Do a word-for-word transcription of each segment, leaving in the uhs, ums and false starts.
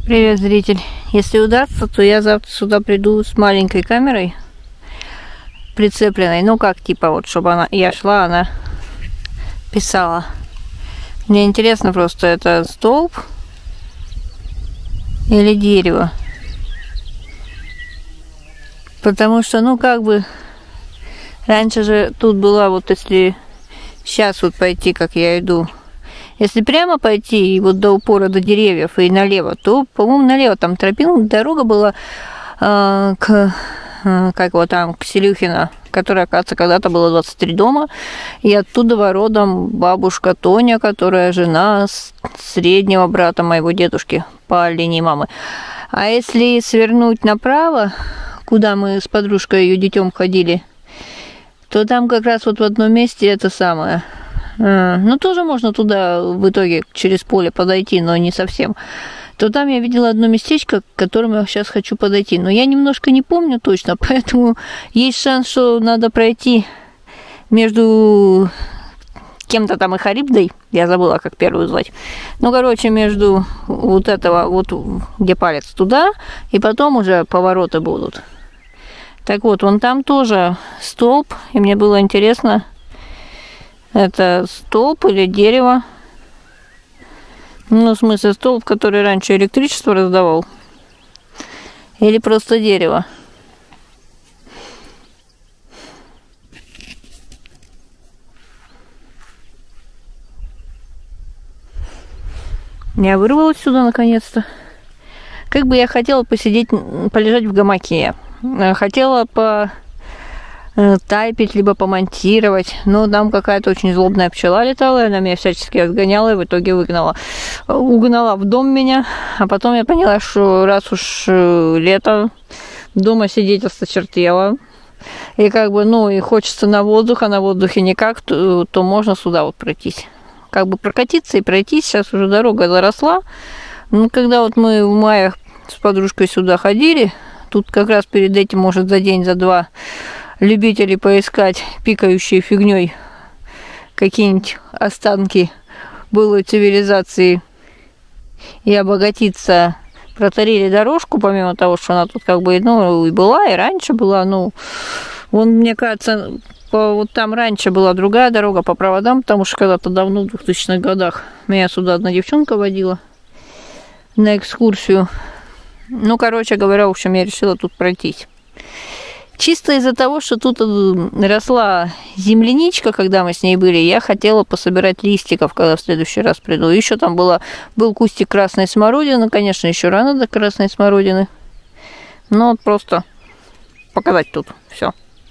Привет, зритель. Если удастся, то я завтра сюда приду с маленькой камерой прицепленной. Ну как, типа вот, чтобы она, я шла, она писала. Мне интересно просто, это столб или дерево. Потому что, ну как бы, раньше же тут была вот, если сейчас вот пойти, как я иду, если прямо пойти и вот до упора до деревьев и налево, то, по-моему, налево там тропинка, дорога была э, к, э, как вот там, к Селюхино, которая, оказывается, когда-то было двадцать три дома, и оттуда родом бабушка Тоня, которая жена среднего брата моего дедушки по линии мамы. А если свернуть направо, куда мы с подружкой ее детем ходили, то там как раз вот в одном месте это самое. А, ну, тоже можно туда в итоге через поле подойти, но не совсем. То там я видела одно местечко, к которому я сейчас хочу подойти. Но я немножко не помню точно, поэтому есть шанс, что надо пройти между кем-то там и Харибдой. Я забыла, как первую звать. Ну, короче, между вот этого, вот где палец, туда, и потом уже повороты будут. Так вот, вон там тоже столб, и мне было интересно, это столб или дерево. Ну, в смысле, столб, который раньше электричество раздавал. Или просто дерево. Я вырвалась сюда наконец-то. Как бы я хотела посидеть, полежать в гамаке. Хотела по... тайпить, либо помонтировать. Но там какая-то очень злобная пчела летала, и она меня всячески отгоняла и в итоге выгнала. Угнала в дом меня, а потом я поняла, что раз уж лето, дома сидеть осточертело, и как бы, ну, и хочется на воздух, а на воздухе никак, то, то можно сюда вот пройтись. Как бы прокатиться и пройтись. Сейчас уже дорога заросла. Ну, когда вот мы в мае с подружкой сюда ходили, тут как раз перед этим, может, за день, за два любители поискать пикающие фигней какие-нибудь останки былой цивилизации и обогатиться, протарили дорожку, помимо того, что она тут как бы, ну, и была, и раньше была, ну, вон, мне кажется, по, вот там раньше была другая дорога по проводам, потому что когда-то давно, в двухтысячных годах, меня сюда одна девчонка водила на экскурсию. Ну, короче говоря, в общем, я решила тут пройтись. Чисто из-за того, что тут росла земляничка, когда мы с ней были, я хотела пособирать листиков, когда в следующий раз приду. Еще там было, был кустик красной смородины, конечно, еще рано до красной смородины. Но вот просто показать тут все.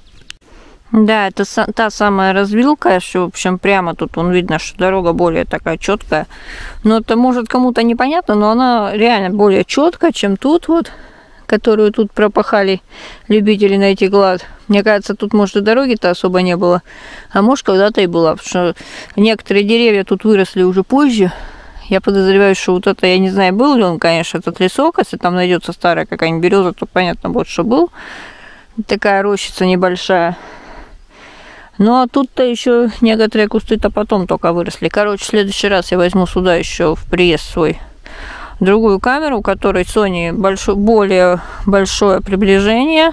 Да, это та самая развилка, что, в общем, прямо тут вон видно, что дорога более такая четкая. Но это может кому-то непонятно, но она реально более четкая, чем тут вот, которую тут пропахали любители найти клад. Мне кажется, тут, может, и дороги-то особо не было. А может, когда-то и была. Потому что некоторые деревья тут выросли уже позже. Я подозреваю, что вот это, я не знаю, был ли он, конечно, этот лесок. Если там найдется старая какая-нибудь береза, то понятно будет, что был. Такая рощица небольшая. Ну, а тут-то еще некоторые кусты-то потом только выросли. Короче, в следующий раз я возьму сюда еще в приезд свой другую камеру, у которой Sony большой, более большое приближение,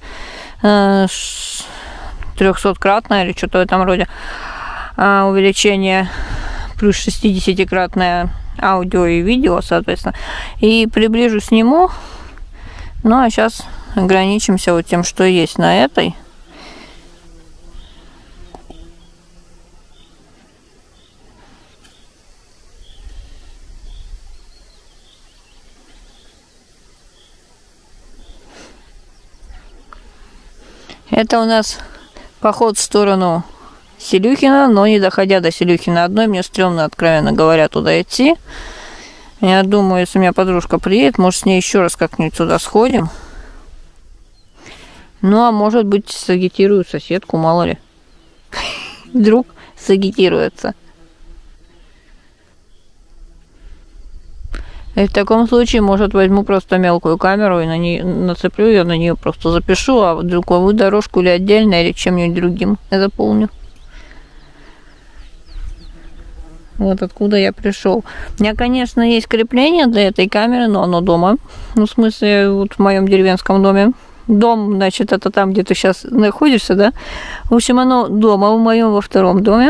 э, трехсоткратное или что-то в этом роде, э, увеличение, плюс шестидесятикратное аудио и видео, соответственно. И приближу, сниму. Ну, а сейчас ограничимся вот тем, что есть на этой. Это у нас поход в сторону Селюхина, но не доходя до Селюхина одной, мне стрёмно, откровенно говоря, туда идти. Я думаю, если у меня подружка приедет, может, с ней еще раз как-нибудь туда сходим. Ну, а может быть, сагитирую соседку, мало ли. Вдруг сагитируется. И в таком случае, может, возьму просто мелкую камеру и на ней нацеплю ее, на нее просто запишу, а звуковую дорожку или отдельно, или чем-нибудь другим заполню. Вот откуда я пришел. У меня, конечно, есть крепление для этой камеры, но оно дома. Ну, в смысле, вот в моем деревенском доме. Дом, значит, это там, где ты сейчас находишься, да? В общем, оно дома, в моем во втором доме.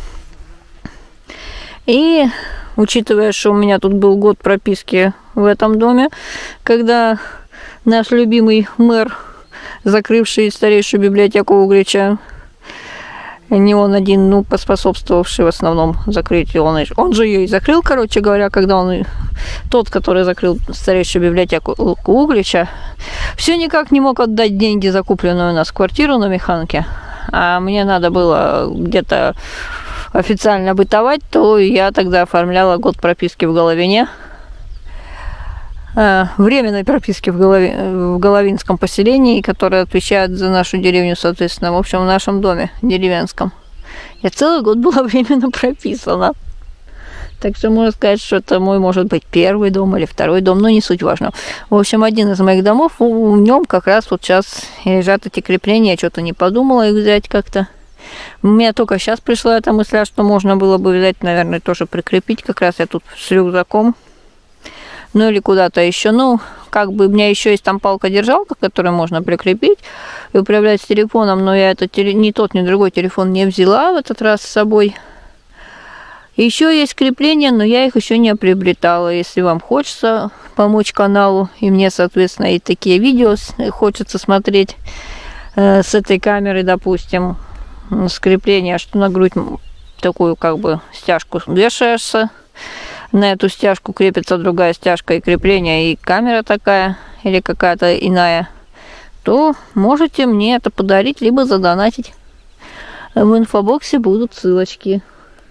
И учитывая, что у меня тут был год прописки в этом доме, когда наш любимый мэр, закрывший старейшую библиотеку Углича, не он один, ну, поспособствовавший в основном закрытию, он, он же ее и закрыл, короче говоря, когда он, тот, который закрыл старейшую библиотеку Углича, все никак не мог отдать деньги за купленную у нас квартиру на Механке, а мне надо было где-то официально бытовать, то я тогда оформляла год прописки в Головине, временной прописки в, Голови, в Головинском поселении, которое отвечает за нашу деревню, соответственно, в общем, в нашем доме деревенском. Я целый год была временно прописана. Так что можно сказать, что это мой, может быть, первый дом или второй дом, но не суть важно. В общем, один из моих домов, в нем как раз вот сейчас лежат эти крепления, я что-то не подумала их взять как-то. У меня только сейчас пришла эта мысль, что можно было бы взять, наверное, тоже прикрепить, как раз я тут с рюкзаком. Ну или куда-то еще. Ну, как бы у меня еще есть там палка-держалка, которую можно прикрепить и управлять с телефоном, но я это ни тот, ни другой телефон не взяла в этот раз с собой. Еще есть крепления, но я их еще не приобретала. Если вам хочется помочь каналу, и мне, соответственно, и такие видео хочется смотреть э, с этой камеры, допустим, с крепления, что на грудь такую как бы стяжку вешаешься. На эту стяжку крепится другая стяжка и крепление, и камера такая, или какая-то иная, то можете мне это подарить, либо задонатить. В инфобоксе будут ссылочки.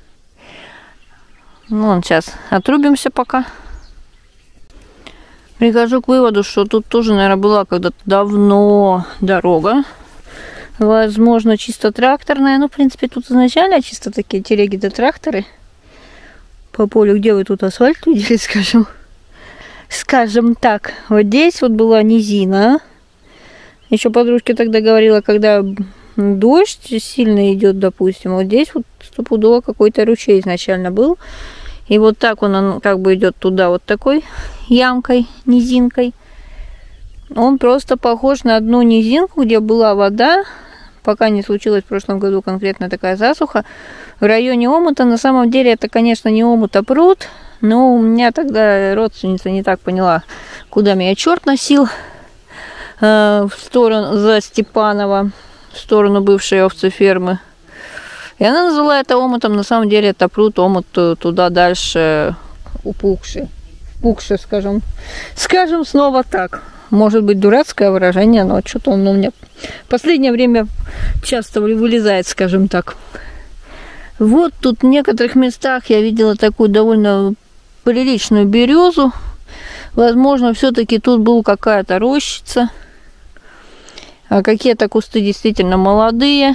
Ну, сейчас отрубимся пока. Прихожу к выводу, что тут тоже, наверное, была когда-то давно дорога. Возможно, чисто тракторная. Ну, в принципе, тут изначально чисто такие телеги да тракторы. По полю, где вы тут асфальт видели, скажем. Скажем так, вот здесь вот была низина. Еще подружке тогда говорила, когда дождь сильно идет, допустим, вот здесь вот стопудово какой-то ручей изначально был. И вот так он, он как бы идет туда вот такой ямкой, низинкой. Он просто похож на одну низинку, где была вода, пока не случилась в прошлом году конкретно такая засуха. В районе омута, на самом деле, это, конечно, не омут, а пруд. Но у меня тогда родственница не так поняла, куда меня черт носил. Э, в сторону, за Степанова, в сторону бывшей овцефермы. И она назвала это омутом. На самом деле, это пруд, омут туда дальше упухший. Пухший, скажем. Скажем снова так. Может быть, дурацкое выражение, но что-то он у меня в последнее время часто вылезает, скажем так. Вот тут в некоторых местах я видела такую довольно приличную березу. Возможно, все-таки тут была какая-то рощица. А какие-то кусты действительно молодые.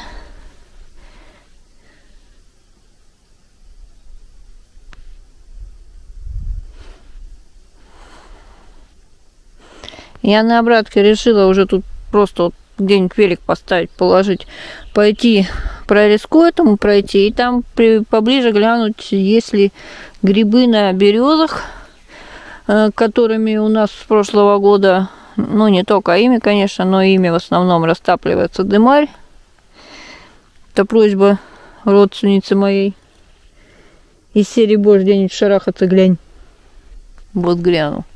Я на обратке решила уже тут просто вот где-нибудь велик поставить, положить, пойти по леску этому пройти, и там при, поближе глянуть, есть ли грибы на березах, э, которыми у нас с прошлого года, ну не только ими, конечно, но ими в основном растапливается дымарь. Это просьба родственницы моей. Из серии «Боже, где-нибудь шарахаться, глянь». Вот гляну.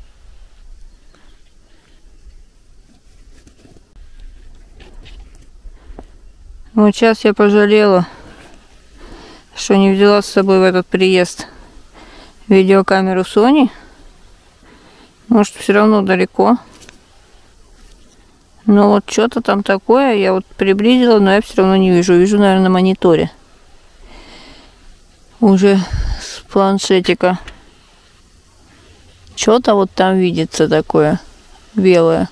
Вот сейчас я пожалела, что не взяла с собой в этот приезд видеокамеру Sony. Может, все равно далеко. Но вот что-то там такое, я вот приблизила, но я все равно не вижу. Вижу, наверное, на мониторе. Уже с планшетика. Что-то вот там видится такое белое.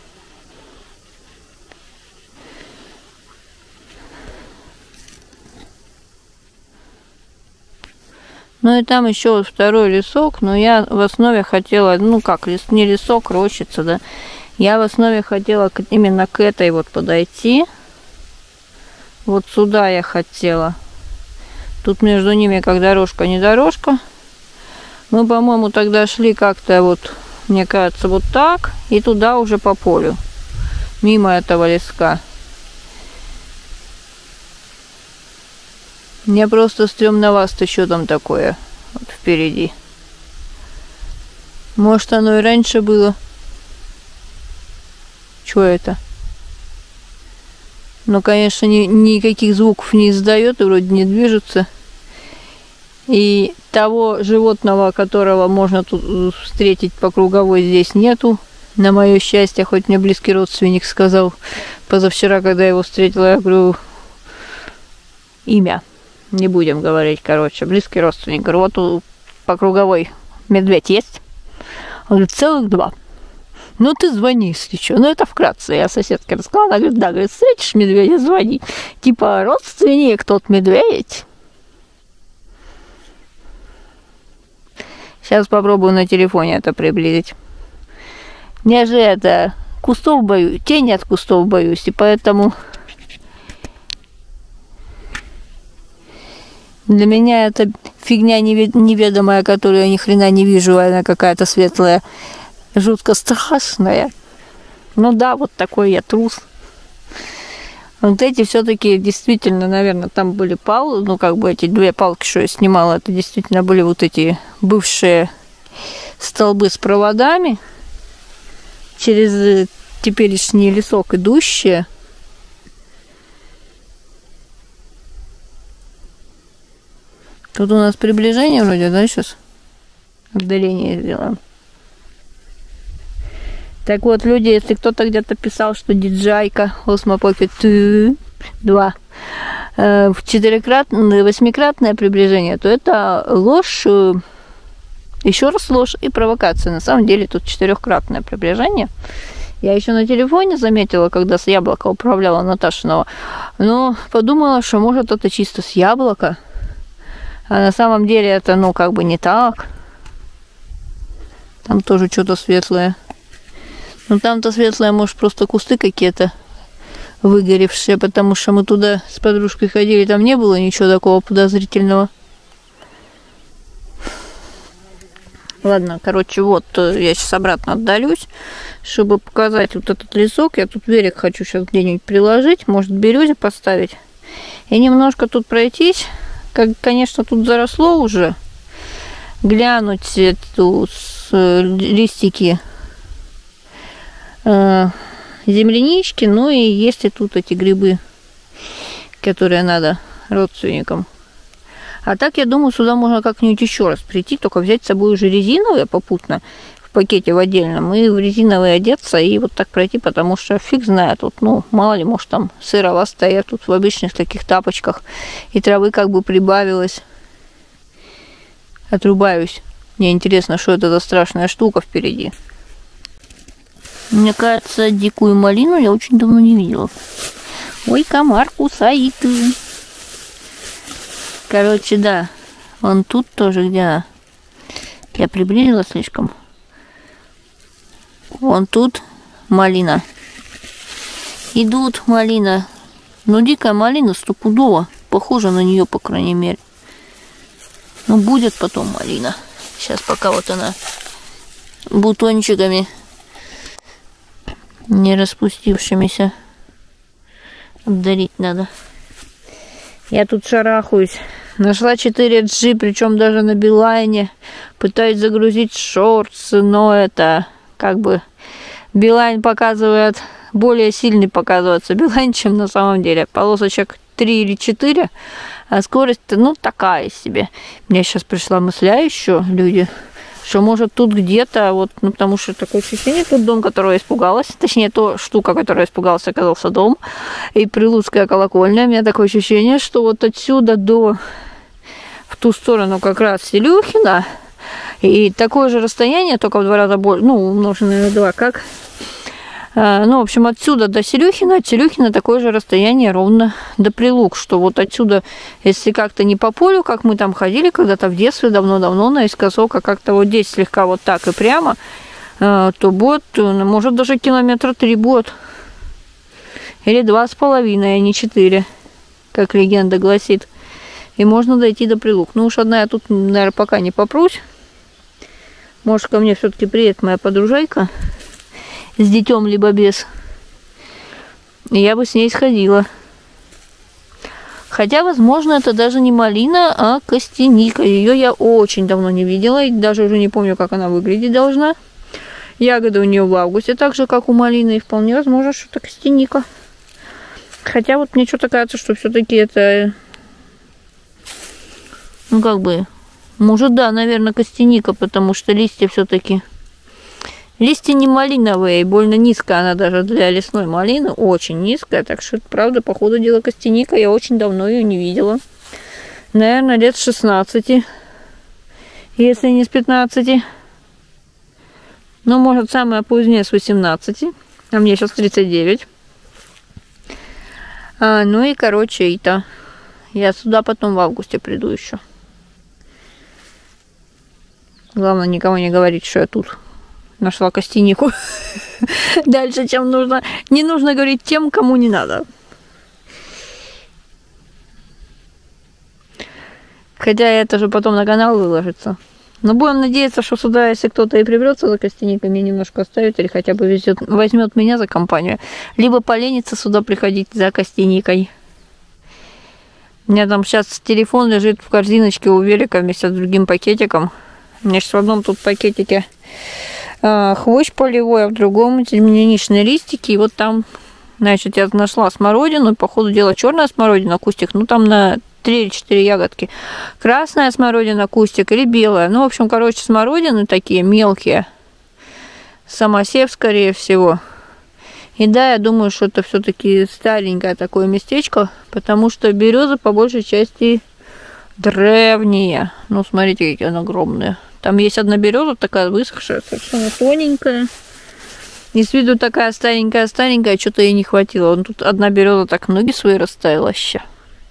Ну и там еще вот второй лесок, но я в основе хотела, ну как, лес, не лесок, рощица, да. Я в основе хотела именно к этой вот подойти. Вот сюда я хотела. Тут между ними как дорожка, не дорожка. Мы, по-моему, тогда шли как-то вот, мне кажется, вот так. И туда уже по полю. Мимо этого леска. Мне просто стрёмновато, что там такое вот впереди. Может, оно и раньше было. Что это? Но, конечно, ни, никаких звуков не издает и вроде не движется. И того животного, которого можно тут встретить по круговой, здесь нету. На мое счастье, хоть мне близкий родственник сказал позавчера, когда я его встретила, я говорю, имя. Не будем говорить, короче. Близкий родственник. Говорю, вот у, по круговой медведь есть? Он говорит, целых два. Ну, ты звони, если что. Ну, это вкратце. Я соседке рассказала. Она говорит, да, говорит, встретишь медведя, звони. Типа, родственник тот медведь. Сейчас попробую на телефоне это приблизить. Я же это, кустов боюсь, тени от кустов боюсь, и поэтому для меня это фигня неведомая, которую я ни хрена не вижу, она какая-то светлая, жутко страшная. Ну да, вот такой я трус. Вот эти все-таки действительно, наверное, там были палки, ну как бы эти две палки, что я снимала, это действительно были вот эти бывшие столбы с проводами через теперешний лесок идущие. Тут у нас приближение вроде, да, сейчас? Отдаление сделаем. Так вот, люди, если кто-то где-то писал, что диджайка Osmo Pocket два э, в четырехкратное, восьмикратное приближение, то это ложь, э, еще раз ложь и провокация. На самом деле тут четырехкратное приближение. Я еще на телефоне заметила, когда с яблока управляла Наташиного, но подумала, что может это чисто с яблока. А на самом деле это, ну, как бы не так. Там тоже что-то светлое. Ну, там-то светлое, может, просто кусты какие-то выгоревшие, потому что мы туда с подружкой ходили, там не было ничего такого подозрительного. Ладно, короче, вот, я сейчас обратно отдалюсь, чтобы показать вот этот лесок. Я тут берег хочу сейчас где-нибудь приложить, может, березе поставить. И немножко тут пройтись. Как, конечно, тут заросло уже. Глянуть эту с, листики э, землянички. Ну и есть и тут эти грибы, которые надо родственникам. А так, я думаю, сюда можно как-нибудь еще раз прийти, только взять с собой уже резиновые попутно в пакете в отдельном, и в резиновые одеться, и вот так пройти, потому что фиг знает, тут, ну, мало ли, может, там сырова стоят тут в обычных таких тапочках, и травы как бы прибавилось. Отрубаюсь. Мне интересно, что это за страшная штука впереди. Мне кажется, дикую малину я очень давно не видела. Ой, комар кусает. Короче, да, вон тут тоже, где я приблизила слишком. Вон тут малина. Идут малина. Ну, дикая малина стопудово. Похоже на нее, по крайней мере. Ну, будет потом малина. Сейчас пока вот она бутончиками не распустившимися. Обдарить надо. Я тут шарахаюсь. Нашла четыре джи, причем даже на Билайне. Пытаюсь загрузить шортс, но это как бы Билайн показывает, более сильный показывается Билайн, чем на самом деле. Полосочек три или четыре, а скорость, ну, такая себе. Мне сейчас пришла мысля еще, люди, что может тут где-то, вот, ну, потому что такое ощущение, тут дом, которого я испугалась, точнее, то штука, которая испугалась, оказался дом, и Прилуцкая колокольня. У меня такое ощущение, что вот отсюда до, в ту сторону как раз Селюхина, и такое же расстояние, только в два раза больше, ну, умноженное на два, как, а, ну, в общем, отсюда до Селюхина, от Селюхина такое же расстояние ровно до Прилук, что вот отсюда, если как-то не по полю, как мы там ходили когда-то в детстве, давно-давно, наискосок, а как-то вот здесь слегка вот так и прямо, а, то будет, может, даже километра три будет, или два с половиной, а не четыре, как легенда гласит. И можно дойти до Прилук. Ну уж одна я тут, наверное, пока не попрусь. Может, ко мне все-таки приедет моя подружайка с детем, либо без. И я бы с ней сходила. Хотя, возможно, это даже не малина, а костяника. Ее я очень давно не видела. И даже уже не помню, как она выглядеть должна. Ягоды у нее в августе, так же, как у малины. И вполне возможно, что это костяника. Хотя вот мне что-то кажется, что все-таки это... Ну, как бы... Может, да, наверное, костяника, потому что листья все-таки... Листья не малиновые, и больно низкая она даже для лесной малины. Очень низкая, так что, правда, по ходу дела костяника. Я очень давно ее не видела. Наверное, лет с шестнадцати. Если не с пятнадцати. Ну, может, самое позднее с восемнадцати. А мне сейчас тридцать девять. А, ну и, короче, это... Я сюда потом в августе приду еще. Главное, никому не говорить, что я тут нашла костянику. Дальше, чем нужно. Не нужно говорить тем, кому не надо. Хотя это же потом на канал выложится. Но будем надеяться, что сюда, если кто-то и приберется за костяниками, немножко оставит, или хотя бы везет, возьмет меня за компанию. Либо поленится сюда приходить за костяникой. У меня там сейчас телефон лежит в корзиночке у велика вместе с другим пакетиком. У меня сейчас в одном тут пакетике э, хвощ полевой, а в другом земляничные листики. И вот там, значит, я нашла смородину. По ходу дела черная смородина, кустик. Ну, там на три или четыре ягодки. Красная смородина, кустик или белая. Ну, в общем, короче, смородины такие мелкие. Самосев, скорее всего. И да, я думаю, что это все-таки старенькое такое местечко, потому что березы по большей части древние. Ну, смотрите, какие они огромные. Там есть одна береза такая высохшая, совершенно тоненькая. И с виду такая старенькая-старенькая, что-то ей не хватило. Вон тут одна береза так ноги свои расставила вообще.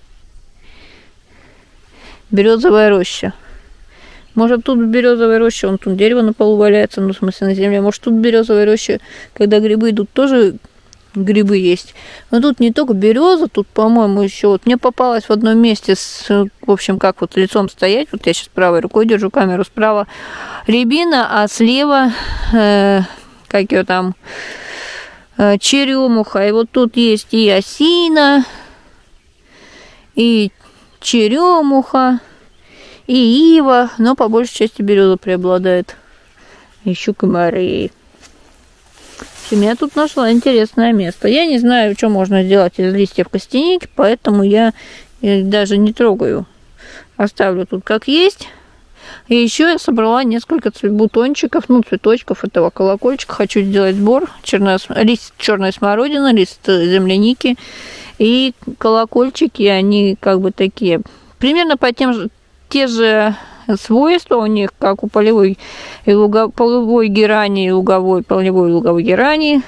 Березовая роща. Может, тут березовая роща, вон тут дерево на полу валяется, ну, в смысле, на земле. Может, тут березовая роща, когда грибы идут, тоже грибы есть. Но тут не только береза, тут, по-моему, еще вот мне попалось в одном месте, с, в общем, как вот лицом стоять. Вот я сейчас правой рукой держу камеру, справа рябина, а слева, э, как ее там, э, черемуха. И вот тут есть и осина, и черемуха, и ива, но по большей части береза преобладает. Еще комары. Я тут нашла интересное место. Я не знаю, что можно сделать из листьев костяники, поэтому я даже не трогаю. Оставлю тут как есть. И еще я собрала несколько бутончиков, ну, цветочков этого колокольчика. Хочу сделать сбор. Черная, лист черной смородины, лист земляники и колокольчики. Они как бы такие, примерно по тем же, те же свойства у них, как у полевой и луга, полевой герани, и луговой, полевой и луговой герани.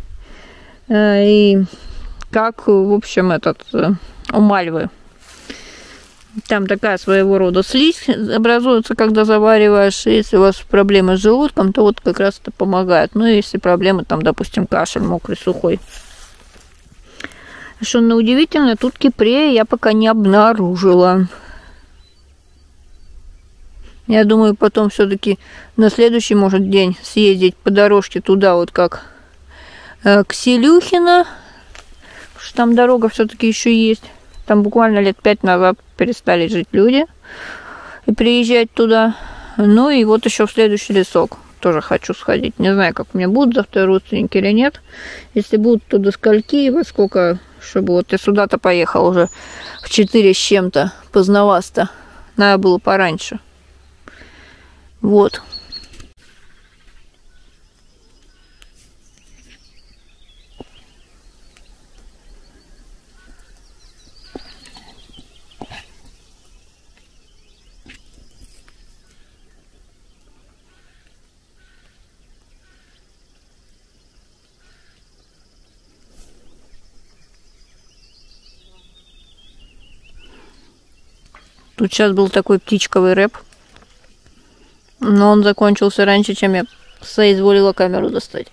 И как, в общем, этот у мальвы. Там такая своего рода слизь образуется, когда завариваешь. Если у вас проблемы с желудком, то вот как раз это помогает. Ну, если проблемы, там, допустим, кашель мокрый, сухой. Что удивительно, тут кипрея я пока не обнаружила. Я думаю, потом все-таки на следующий, может, день съездить по дорожке туда, вот как э, к Селюхино. Потому что там дорога все-таки еще есть. Там буквально лет пять назад перестали жить люди и приезжать туда. Ну и вот еще в следующий лесок тоже хочу сходить. Не знаю, как у меня будут завтра родственники или нет. Если будут, то до скольки и во сколько, чтобы вот я сюда-то поехал уже в четыре с чем-то, поздновато. Надо было пораньше. Вот. Тут сейчас был такой птичковый рэп. Но он закончился раньше, чем я соизволила камеру достать.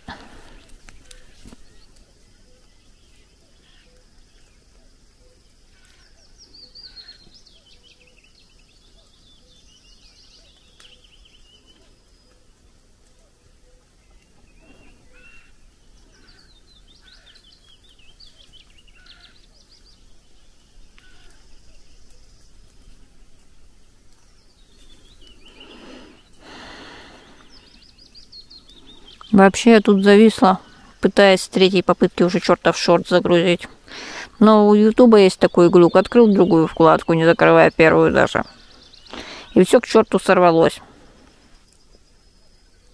Вообще я тут зависла, пытаясь с третьей попытки уже чертов шорт загрузить. Но у Ютуба есть такой глюк. Открыл другую вкладку, не закрывая первую даже. И все к черту сорвалось.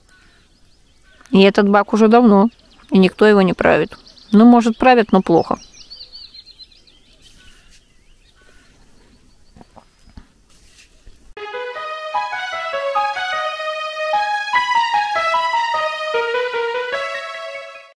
И этот баг уже давно. И никто его не правит. Ну, может, правит, но плохо.